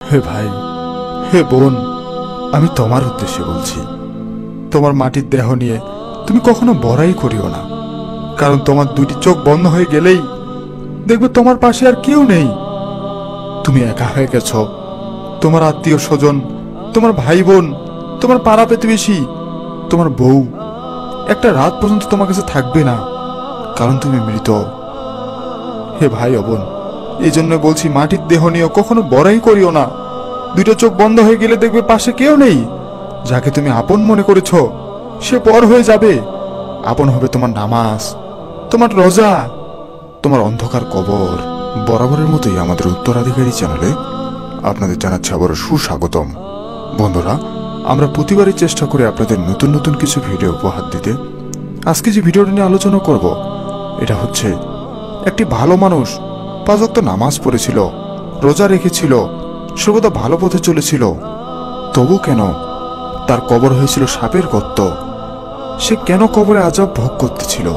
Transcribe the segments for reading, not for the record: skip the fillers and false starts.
হে ভাই, হে বোন, আমি তোমার উদ্দেশ্যে বলছি, তোমার মাটির দেহ নিয়ে তুমি কখনো বড়াই করিও না। কারণ তোমার দুটি চোখ বন্ধ হয়ে গেলেই দেখবে তোমার পাশে আর কেউ নেই। তুমি একা হয়ে গেছ। তোমার আত্মীয় স্বজন, তোমার ভাই বোন, তোমার পাড়া প্রতিবেশী, তোমার বউ একটা রাত পর্যন্ত তোমার কাছে থাকবে না, কারণ তুমি মৃত। হে ভাই ও বোন, এই জন্য বলছি, মাটির দেহ নিয়ে কখনো বড়াই করিও না। দুটো চোখ বন্ধ হয়ে গেলে দেখবে পাশে কেউ নেই। যাকে তুমি আপন মনে করেছ সে পর হয়ে যাবে। আপন হবে তোমার নামাজ, তোমার রোজা, তোমার অন্ধকার কবর। বরাবরের মতোই আমাদের উত্তরাধিকারী চ্যানেলে আপনাদের জানাচ্ছি আবার সুস্বাগতম। বন্ধুরা, আমরা প্রতিবারই চেষ্টা করি আপনাদের নতুন নতুন কিছু ভিডিও উপহার দিতে। আজকে যে ভিডিওটা নিয়ে আলোচনা করব, এটা হচ্ছে একটি ভালো মানুষ 5 ওয়াক্ত নামাজ পড়েছিল, রোজা রেখেছিল, সর্বদা ভালো পথে চলেছিল, তবু কেন তার কবর হয়েছিল সাপের গর্ত? সে কেন কবরে আযাব ভোগ করতেছিল?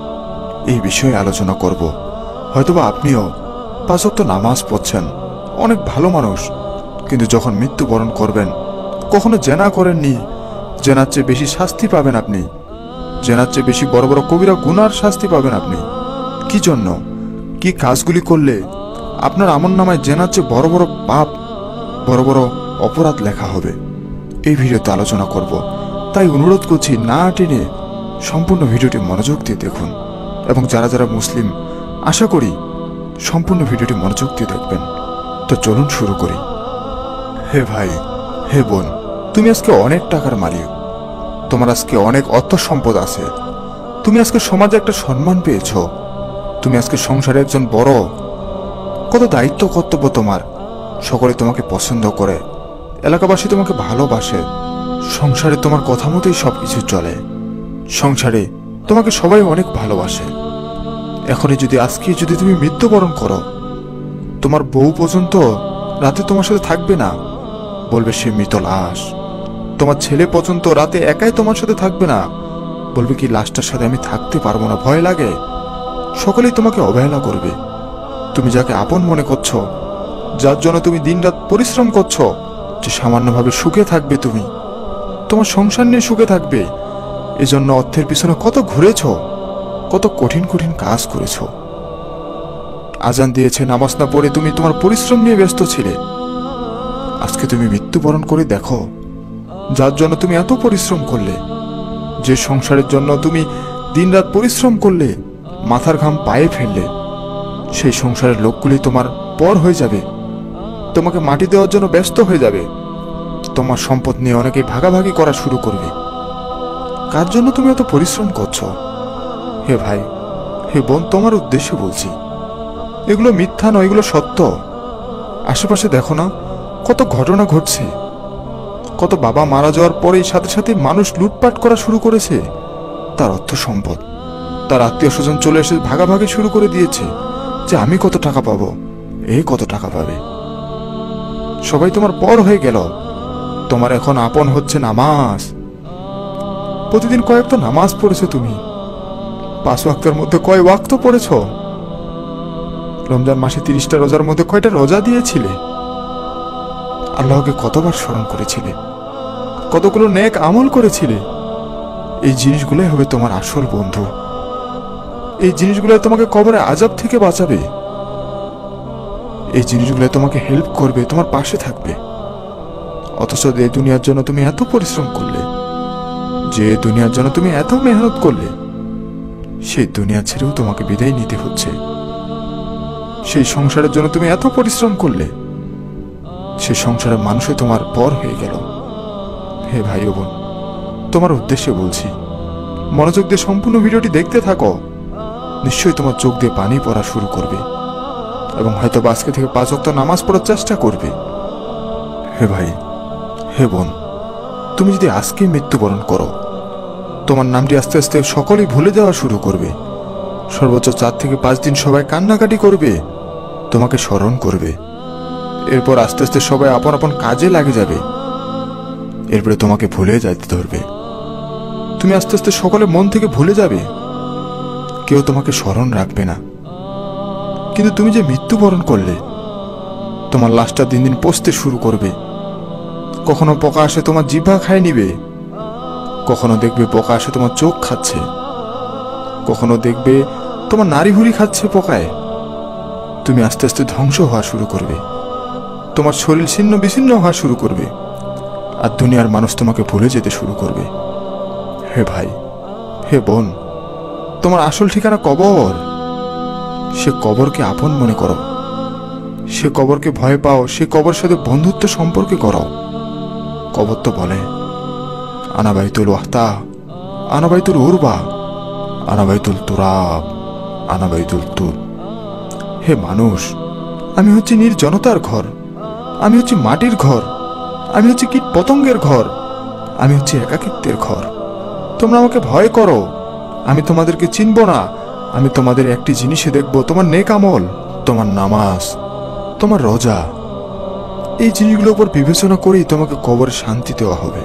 এই বিষয়ে আলোচনা করব। হয়তোবা আপনিও 5 ওয়াক্ত নামাজ পড়ছেন, অনেক ভালো মানুষ, কিন্তু যখন মৃত্যুবরণ করবেন কখনো জেনা করেননি। জেনার চেয়ে বেশি শাস্তি পাবেন আপনি। জেনার চেয়ে বেশি বড় বড় কবিরা গুনার শাস্তি পাবেন আপনি। কি জন্য? কি কাজগুলি করলে আপনার আমলনামায় জেনার চেয়ে বড় বড় পাপ, বড় বড় অপরাধ লেখা হবে? এই ভিডিওতে আলোচনা করব। তাই অনুরোধ করছি, না টেনে সম্পূর্ণ ভিডিওটি মনোযোগ দিয়ে দেখুন। এবং যারা যারা মুসলিম, আশা করি সম্পূর্ণ ভিডিওটি মনোযোগ দিয়ে দেখবেন। তো চলুন শুরু করি। হে ভাই, হে বোন, তুমি আজকে অনেক টাকার মালিক, তোমার আজকে অনেক অর্থ সম্পদ আছে, তুমি আজকে সমাজে একটা সম্মান পেয়েছ, তুমি আজকে সংসারে একজন বড়, কত দায়িত্ব কর্তব্য তোমার, সকলে তোমাকে পছন্দ করে, এলাকাবাসী তোমাকে ভালোবাসে, সংসারে তোমার কথা মতোই সবকিছু চলে, সংসারে তোমাকে সবাই অনেক ভালোবাসে। এখনই যদি আজকে যদি তুমি মৃত্যুবরণ করো, তোমার বউ পর্যন্ত রাতে তোমার সাথে থাকবে না, বলবে সে মৃত লাশ। তোমার ছেলে পর্যন্ত রাতে একাই তোমার সাথে থাকবে না, বলবে কি লাশটার সাথে আমি থাকতে পারবো না, ভয় লাগে। সকলেই তোমাকে অবহেলা করবে। তুমি যাকে আপন মনে করছো, যার জন্য তুমি দিনরাত পরিশ্রম করছো, যে সামান্যভাবে সুখে থাকবে, তুমি তোমার সংসার নিয়ে সুখে থাকবে, এজন্য অর্থের পিছনে কত ঘুরেছ, কত কঠিন কঠিন কাজ করেছ। আজান দিয়েছে, নামাজ না পড়ে তুমি তোমার পরিশ্রম নিয়ে ব্যস্ত ছিলে। আজকে তুমি মৃত্যুবরণ করে দেখো, যার জন্য তুমি এত পরিশ্রম করলে, যে সংসারের জন্য তুমি দিনরাত পরিশ্রম করলে, মাথার ঘাম পায়ে ফেললে, সেই সংসারের লোকগুলি তোমার পর হয়ে যাবে, তোমাকে মাটি দেওয়ার জন্য ব্যস্ত হয়ে যাবে। তোমার সম্পদ নিয়ে অনেকে ভাগাভাগি করা শুরু করবে। কার জন্য তুমি এত পরিশ্রম করছো? হে ভাই, হে বোন, তোমার উদ্দেশ্যে বলছি, এগুলো মিথ্যা নয়, এগুলো সত্য। আশেপাশে দেখো না, কত ঘটনা ঘটছে। কত বাবা মারা যাওয়ার পরেই সাথে সাথে মানুষ লুটপাট করা শুরু করেছে। তার অর্থ সম্পদ, তার আত্মীয় স্বজন চলে এসে ভাগাভাগি শুরু করে দিয়েছে, যে আমি কত টাকা পাবো, এ কত টাকা পাবে। সবাই তোমার পর হয়ে গেল। তোমার এখন আপন হচ্ছে নামাজ। প্রতিদিন কয়েক তো নামাজ পড়েছো তুমি, 5 ওয়াক্তের মধ্যে কয় ওয়াক্ত পড়েছ? রমজান মাসে 30টা রোজার মধ্যে কয়টা রোজা দিয়েছিলে? আল্লাহকে কতবার স্মরণ করেছিলে? কতগুলো নেক আমল করেছিলে? এই জিনিসগুলোই হবে তোমার আসল বন্ধু। এই জিনিসগুলো তোমাকে কবরে আযাব থেকে বাঁচাবে। এই জিনিসগুলো তোমাকে হেল্প করবে, তোমার পাশে থাকবে। অথচ যে দুনিয়ার জন্য তুমি এত পরিশ্রম করলে, যে দুনিয়ার জন্য তুমি এত মেহনত করলে, সেই দুনিয়া ছেড়েও তোমাকে বিদায় নিতে হচ্ছে। সেই সংসারের জন্য তুমি এত পরিশ্রম করলে, সেই সংসারের মানুষই তোমার পর হয়ে গেল। হে ভাই ও বোন, তোমার উদ্দেশ্যে বলছি, মনোযোগ দিয়ে সম্পূর্ণ ভিডিওটি দেখতে থাকো। নিশ্চয়ই তোমার চোখ দিয়ে পানি পড়া শুরু করবে, এবং হয়তো আজকে থেকে 5 ওয়াক্ত নামাজ পড়ার চেষ্টা করবে। হে ভাই, হে বোন, তুমি যদি আজকে মৃত্যুবরণ করো, তোমার নামটি আস্তে আস্তে সকলেই ভুলে যাওয়া শুরু করবে। সর্বোচ্চ 4 থেকে 5 দিন সবাই কান্নাকাটি করবে, তোমাকে স্মরণ করবে। এরপর আস্তে আস্তে সবাই আপন আপন কাজে লাগে যাবে। এরপরে তোমাকে ভুলে যাইতে ধরবে। তুমি আস্তে আস্তে সকলে মন থেকে ভুলে যাবে, কেউ তোমাকে স্মরণ রাখবে না। কিন্তু তুমি যে মৃত্যুবরণ করলে, তোমার লাশটা দিন দিন পচতে শুরু করবে। কখনো পোকা আসে তোমার জিহ্বা খায় নিবে, কখনো দেখবে পোকা আসে তোমার চোখ খাচ্ছে, কখনো দেখবে তোমার নাড়িভুড়ি খাচ্ছে পোকায়। তুমি আস্তে আস্তে ধ্বংস হওয়া শুরু করবে, তোমার শরীর ছিন্ন বিচ্ছিন্ন হওয়া শুরু করবে, আর দুনিয়ার মানুষ তোমাকে ভুলে যেতে শুরু করবে। হে ভাই, হে বোন, তোমার আসল ঠিকানা কবর। সে কবরকে আপন মনে করো, সে কবরকে ভয় পাও, সে কবর সাথে বন্ধুত্ব সম্পর্কে করো। কবর তো বলে, আনা বাইতুল ওয়াহতা, আনা বাইতুল উরবা, আনা বাইতুল তুরাব, আনা বাইতুল তুর। হে মানুষ, আমি হচ্ছি নির্জনতার ঘর, আমি হচ্ছি মাটির ঘর, আমি হচ্ছি কীট পতঙ্গের ঘর, আমি হচ্ছি একাকিত্বের ঘর। তোমরা আমাকে ভয় করো, আমি তোমাদেরকে চিনব না। আমি তোমাদের একটি জিনিসে দেখব, তোমার নেক আমল, তোমার নামাজ, তোমার রোজা। এই জিনিসগুলোর উপর বিবেচনা করেই তোমাকে কবরে শান্তি দেওয়া হবে।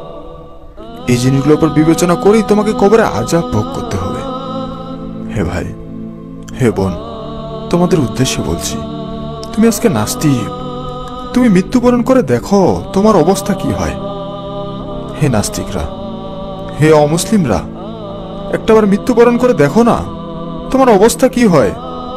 এই জিনিসগুলোর উপর বিবেচনা করেই তোমাকে কবরে আযাব ভোগ করতে হবে। হে ভাই, হে বোন, তোমাদের উদ্দেশ্যে বলছি, তুমি আজকে নাস্তিক, তুমি মৃত্যুবরণ করে দেখো তোমার অবস্থা কি হয়। হে নাস্তিকরা, হে অমুসলিমরা, একটাবার মৃত্যুবরণ করে দেখো না তোমার অবস্থা কি হয়,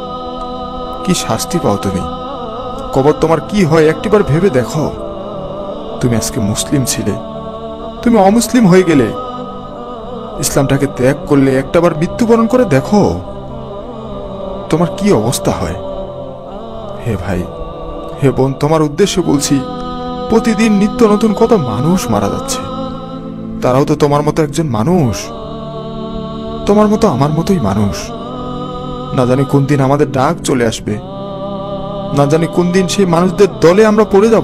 কি শাস্তি পাও তুমি, কবর তোমার কি হয় একটিবার ভেবে দেখো। তুমি আজকে মুসলিম ছিলে, তুমি অমুসলিম হয়ে গেলে, ইসলামটাকে ত্যাগ করলে, একটাবার মৃত্যুবরণ করে দেখো তোমার কি অবস্থা হয়। হে ভাই, হে বোন, তোমার উদ্দেশ্যে বলছি, প্রতিদিন নিত্য নতুন কত মানুষ মারা যাচ্ছে। তারাও তো তোমার মতো একজন মানুষ, তোমার মতো আমার মতোই মানুষ। না জানি কোন দিন আমাদের ডাক চলে আসবে, না জানি কোন দিন সেই মানুষদের দলে আমরা পড়ে যাব,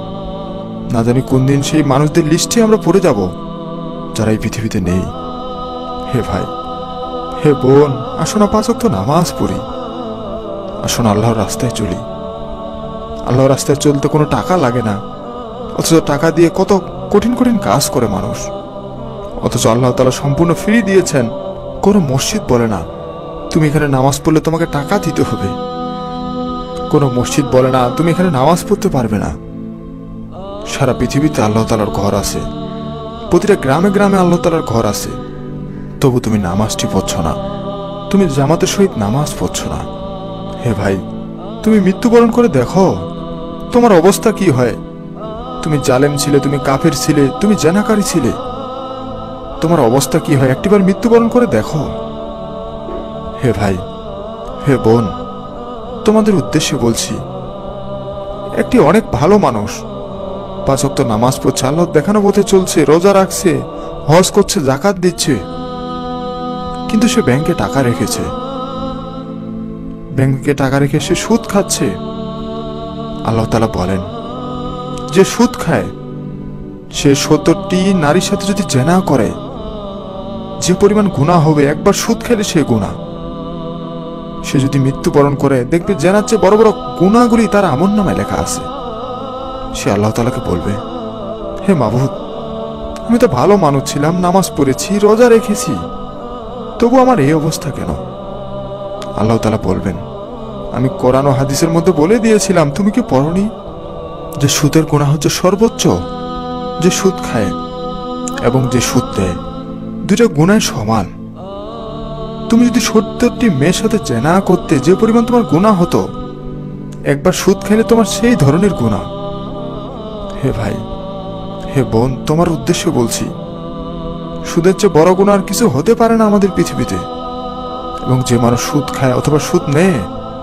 না জানি কোন দিন সেই মানুষদের লিস্টে আমরা পড়ে যাব যারা এই পৃথিবীতে নেই। হে ভাই, হে বোন, আসুন পাঁচ ওয়াক্ত নামাজ পড়ি, আসুন আল্লাহর রাস্তায় চলি। আল্লাহর রাস্তায় চলতে কোনো টাকা লাগে না, অথচ টাকা দিয়ে কত কঠিন কঠিন কাজ করে মানুষ। অথচ আল্লাহ তাআলা সম্পূর্ণ ফ্রি দিয়েছেন। কোনো মসজিদ বলে না তুমি এখানে নামাজ পড়লে তোমাকে টাকা দিতে হবে, কোনো মসজিদ বলে না তুমি এখানে নামাজ পড়তে পারবে না। সারা পৃথিবীতে আল্লাহ তাআলার ঘর আছে, প্রতিটা গ্রামে গ্রামে আল্লাহ তাআলার ঘর আছে, তবু তুমি নামাজটি পড়ছ না, তুমি জামাতের সহিত নামাজ পড়ছ না। হে ভাই, তুমি মৃত্যুবরণ করে দেখো তোমার অবস্থা কি হয়। তুমি জালেম ছিলে, তুমি কাফের ছিলে, তুমি জানাকারী ছিলে, তোমার অবস্থা কি হয় একটিবার মৃত্যুবরণ করে দেখো। হে ভাই, হে বোন, তোমাদের উদ্দেশ্যে বলছি, একটি অনেক ভালো মানুষ, পাঁচ ওয়াক্ত নামাজ পড়ছে, আল্লাহর দেখানো পথে চলছে, রোজা রাখছে, হজ করছে, যাকাত দিচ্ছে, কিন্তু সে ব্যাংকে টাকা রেখেছে, ব্যাংকে টাকা রেখে সে সুদ খাচ্ছে। আল্লাহ তাআলা বলেন, যে সুদ খায় সে 70টি নারীর সাথে যদি জেনা করে, যে পরিমাণ গুনাহ হবে, একবার সুদ খেলে সে গুনাহ। সে যদি মৃত্যুবরণ করে, দেখবে জেনার চেয়ে বড় বড় গুনাহগুলি তার আমলনামায় লেখা আছে। সে আল্লাহ তাআলাকে বলবে, হে মাবুদ, আমি তো ভালো মানুষ ছিলাম, নামাজ পড়েছি, রোজা রেখেছি, তবু আমার এই অবস্থা কেন? আল্লাহ তাআলা বলবেন, আমি কোরআন ও হাদিসের মধ্যে বলে দিয়েছিলাম, তুমি কি পড়নি যে সুদের গুনাহ হচ্ছে সর্বোচ্চ? যে সুদ খায় এবং যে সুদ দেয়, দুইটা গুনাহ সমান। তুমি যদি 70টি মেয়ের সাথে জেনা করতে, যে পরিমাণ তোমার গুনাহ হতো, একবার সুদ খেলে তোমার সেই ধরনের গুনাহ। হে ভাই, হে বোন, তোমার উদ্দেশ্যে বলছি, সুদের চেয়ে বড় গুনাহ আর কিছু হতে পারে না আমাদের পৃথিবীতে। এবং যে মানুষ সুদ খায় অথবা সুদ নেয়,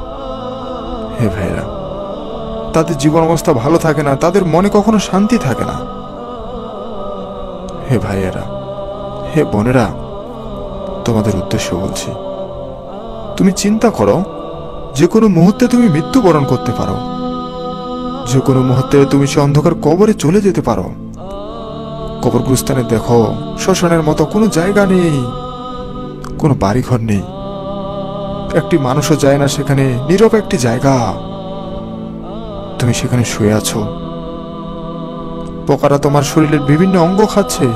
হে ভাইরা, তাদের জীবন অবস্থা ভালো থাকে না, তাদের মনে কখনো শান্তি থাকে না। হে ভাইয়েরা, হে বোনেরা, তোমাদের উদ্দেশ্য বলছি, তুমি চিন্তা করো, যে কোনো মুহূর্তে তুমি মৃত্যুবরণ করতে পারো, যে কোনো মুহূর্তে তুমি সে অন্ধকার কবরে চলে যেতে পারো। কবরগুস্তানে দেখো, শ্মশানের মতো কোনো জায়গা নেই, কোনো বাড়িঘর নেই, একটি মানুষও যায় না সেখানে, নীরব একটি জায়গা। তুমি সেখানে শুয়ে আছো, পোকারা তোমার শরীরের বিভিন্ন অঙ্গ খাচ্ছে,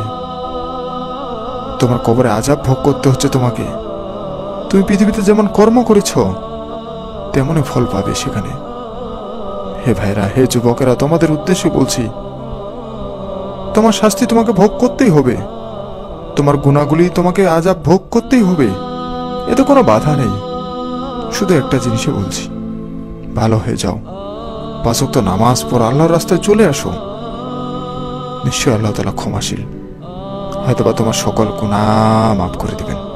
তোমার কবরে আযাব ভোগ করতে হচ্ছে তোমাকে। তুমি পৃথিবীতে যেমন কর্ম করেছ, তেমনই ফল পাবে সেখানে। হে ভাইরা, হে যুবকেরা, তোমাদের উদ্দেশ্যে বলছি, তোমার শাস্তি তোমাকে ভোগ করতেই হবে, তোমার গুণাগুলি তোমাকে আযাব ভোগ করতেই হবে। এতে কোনো বাধা নেই। শুধু একটা জিনিসই বলছি, ভালো হয়ে যাও, 5 ওয়াক্ত নামাজ পড়ো, আল্লাহর রাস্তায় চলে আসো। নিশ্চয় আল্লাহ তাআলা ক্ষমাশীল, হয়তোবা তোমার সকল গুনাহ মাফ করে দিবেন।